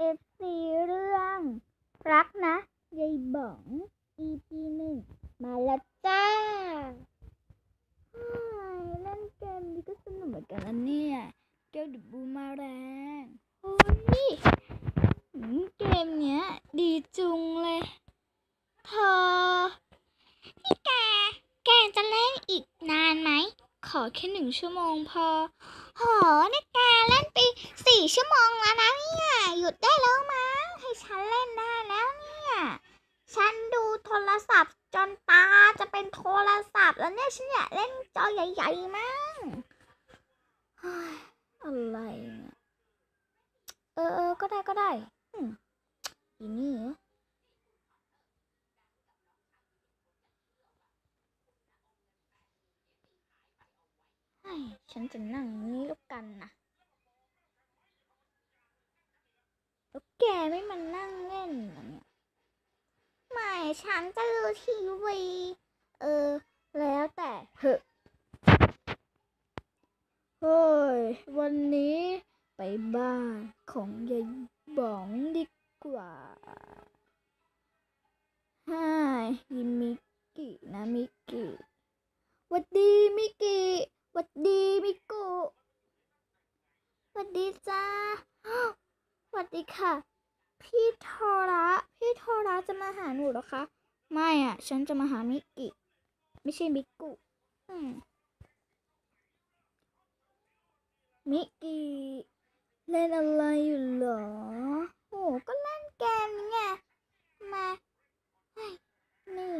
KFC เรื่องรักนะยายบ่อง EP 1มาแล้วจ้าเล่นเกมนี้ก็สนุกเหมือนกันนะเนี่ยเกลดับบูมาแรงโอ้ยเกมเนี้ยดีจุงเลยเธอนี่แกจะเล่นอีกนานไหมขอแค่1 ชั่วโมงพอโหนี่แกเล่นไป4 ชั่วโมงแล้วนะเนี่ยหยุดได้แล้วมั้งให้ฉันเล่นได้แล้วเนี่ยฉันดูโทรศัพท์จนตาจะเป็นโทรศัพท์แล้วเนี่ยฉันอยากเล่นจอใหญ่ๆมั้งอะไรเนี่ยก็ได้อีนี่ฉันจะนั่งนี้แล้วกันนะแล้วแกไม่มานั่งเล่นเหรอเนี่ยไม่ฉันจะดูทีวีแล้วแต่เถอะเฮ้ยวันนี้ไปบ้านของยายป๋องดีกว่ายิมิกินะมิกิหวัดดีมิกิหวัดดีมิกุหวัดดีจ้าหวัดดีค่ะพี่โทระจะมาหาหนูเหรอคะไม่ฉันจะมาหามิกิไม่ใช่มิกุมิกิเล่นอะไรอยู่เหรอโอ้ก็เล่นเกมนี่ไงมานี่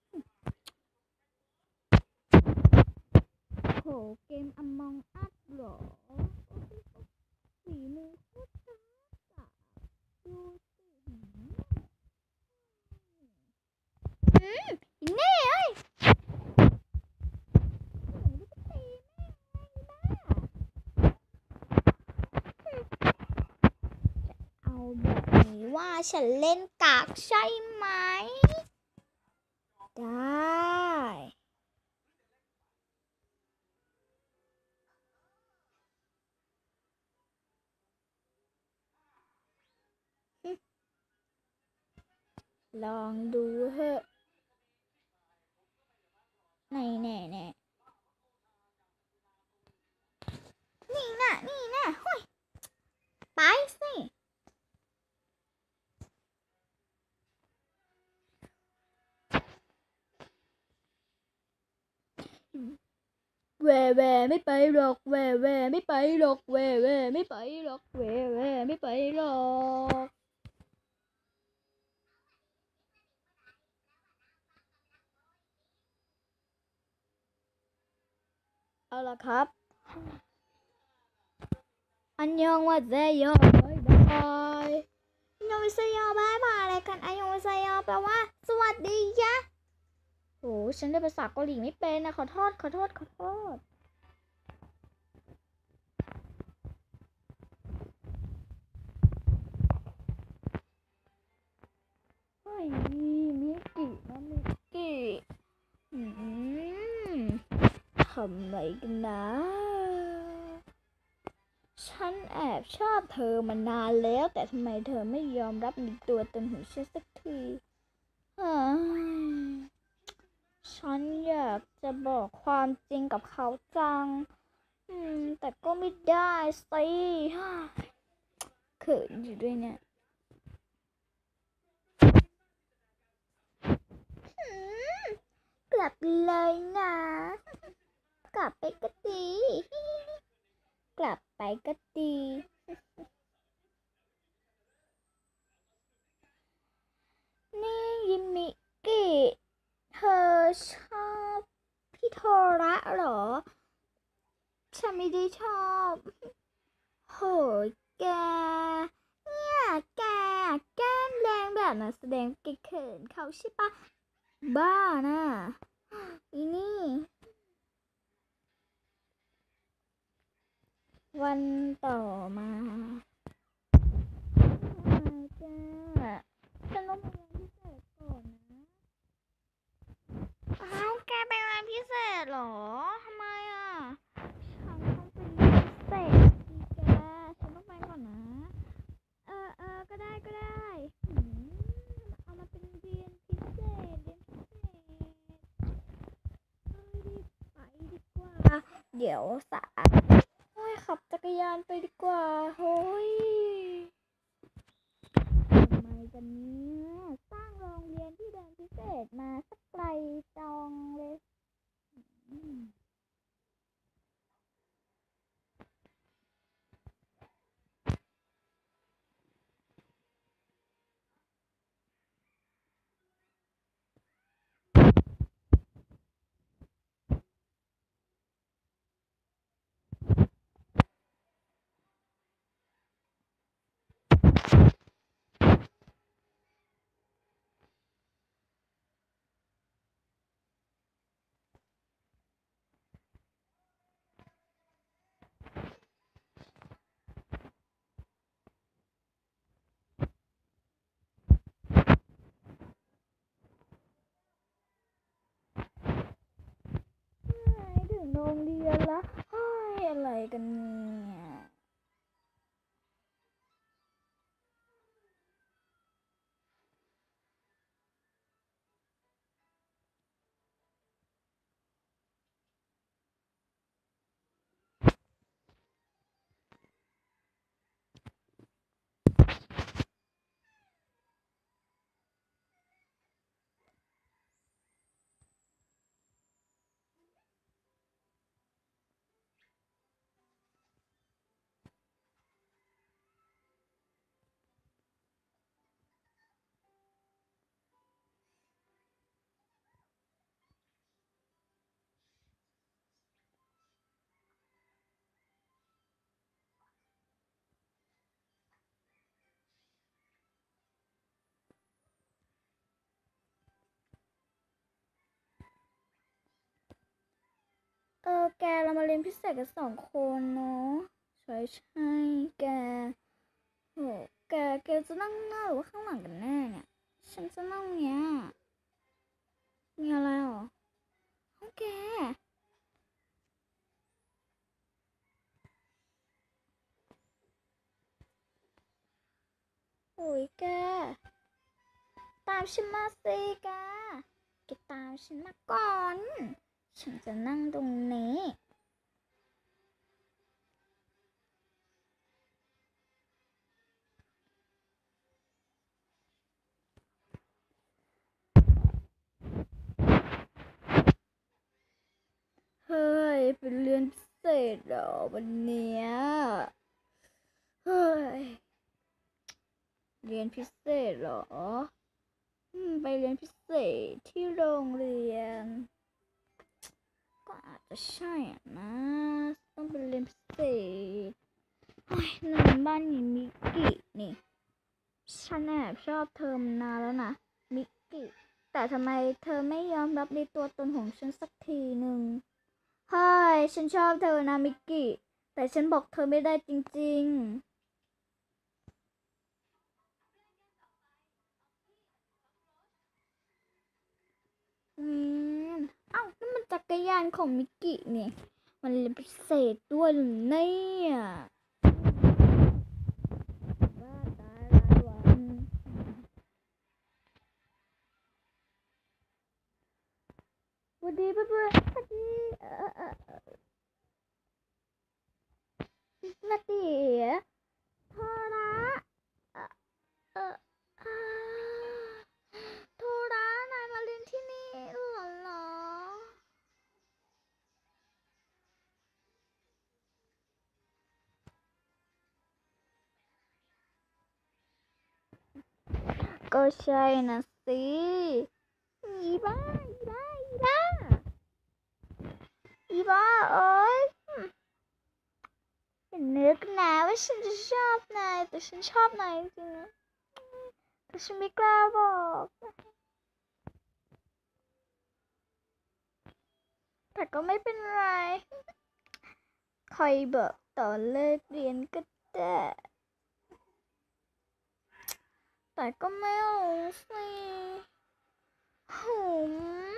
โหเกม Among Us เหรอฝีมือโคตรจ้าดูสิอีเน่เอ้ยเอาแบบนี้ว่าฉันเล่นกากใช่ไหมได้ลองดูเถอะแน่นี่น่ะห้ยไปสิแวไม่ไปหรอกแวไม่ไปหรอกแวไม่ไปหรอกแวไม่ไปหรอกเอาล่ะครับอันยองว่าเซโยบายบายอันยองวิเซโยบายบายอะไรกันอันยองวิเซโยแปลว่าสวัสดียะโหฉันได้ภาษาเกาหลีไม่เป็นนะขอโทษเฮ้ยมิกินะมิกิทำไรกันนะฉันแอบชอบเธอมานานแล้วแต่ทำไมเธอไม่ยอมรับในตัวตนของฉันสักทีฉันอยากจะบอกความจริงกับเขาจังแต่ก็ไม่ได้สิเขินอยู่ด้วยเนี่ยกลับเลยนะกลับไปก็ดีกลับไปก็ดีนี่ยิมิกิเธอชอบพี่โทระเหรอฉันไม่ได้ชอบโหยแกเนี่ยแกแก้มแดงแบบนั้นแสดงแกเขินเขาใช่ปะบ้าน่ะอีนี่วันต่อมาจ้าฉันต้องไปเรียนพิเศษก่อนนะแกไปเรียนพิเศษเหรอทำไมฉันต้องไปเรียนพิเศษดีแกฉันต้องไปก่อนนะก็เดี๋ยวสายโอ้ยขับจักรยานไปดีกว่าโอ้ยทำไมกันเนี่ยสร้างโรงเรียนที่เรียนพิเศษมาสักไกลจังเลยถึงโรงเรียนละเฮ้ยอะไรกันเนี่ยแกเรามาเรียนพิเศษกัน2 คนเนาะใช่แกโหแกจะนั่งหน้าหรือว่าข้างหลังกันแน่เนี่ยฉันจะนั่งเนี้ยมีอะไรหรอโอเคโอ้ยแกตามฉันมาสิแกตามฉันมาก่อนฉันจะนั่งตรงนี้เฮ้ยเป็นเรียนพิเศษเหรอวันเนี้ยเฮ้ยเรียนพิเศษเหรอไปเรียนพิเศษที่โรงเรียนก็อาจจะใช่นะต้องไปเรียนพิเศษโอ้ยนั่นบ้านนี้มิกกี้นี่ฉันแอบชอบเธอมานานแล้วนะมิกกี้แต่ทำไมเธอไม่ยอมรับในตัวตนของฉันสักทีหนึ่งเฮ้ยฉันชอบเธอนะมิกกี้แต่ฉันบอกเธอไม่ได้จริงๆเอ้านั่นมันจักรยานของมิกกี้นี่มันเรียนพิเศษด้วยหรือเนี่ยว่าตายรายวันสวัสดีเพื่อนๆสวัสดีสวัสดีโทระเอ่อเอ่ออ่าโทระนายมาเรียนที่นี่เหรอก็ใช่นะสิอีบ้าอีบ้าอีบ้าอีบ้าเอ้ยอย่านึกนะว่าฉันจะชอบนายแต่ฉันชอบนายจริงๆนะแต่ฉันไม่กล้าบอกแต่ก็ไม่เป็นไรคอยบอกตอนเลิกเรียนก็ได้แต่ก็ไม่รู้สิหืม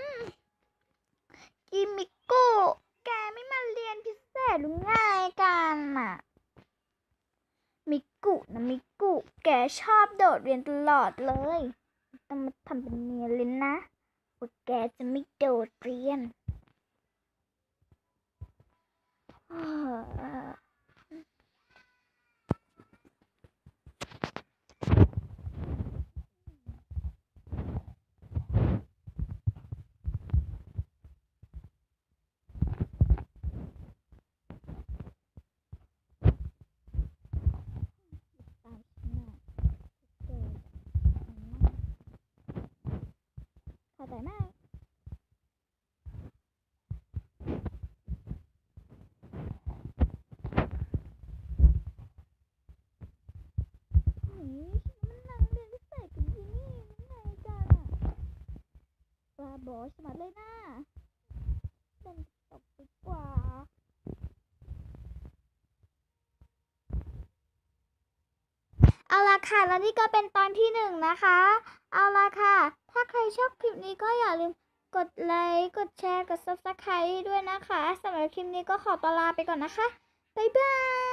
กิมิโกะแกไม่มาเรียนพิเศษหรือไงกันอ่ะมิกุนะมิกุแกชอบโดดเรียนตลอดเลยต้องมาทำเป็นเนียนเลยนะว่าแกจะไม่โดดเรียนเข้าใจไหมมันนั่งเรียนพิเศษกันที่นี่มันไงกันอ่ะปลาบอสมาเลยนะเดินตกดีกว่าเอาล่ะค่ะแล้วนี่ก็เป็นตอนที่1นะคะเอาล่ะค่ะถ้าใครชอบคลิปนี้ก็อย่าลืมกดไลค์กดแชร์กด Subscribe ด้วยนะคะสำหรับคลิปนี้ก็ขอตัวลาไปก่อนนะคะบ๊ายบาย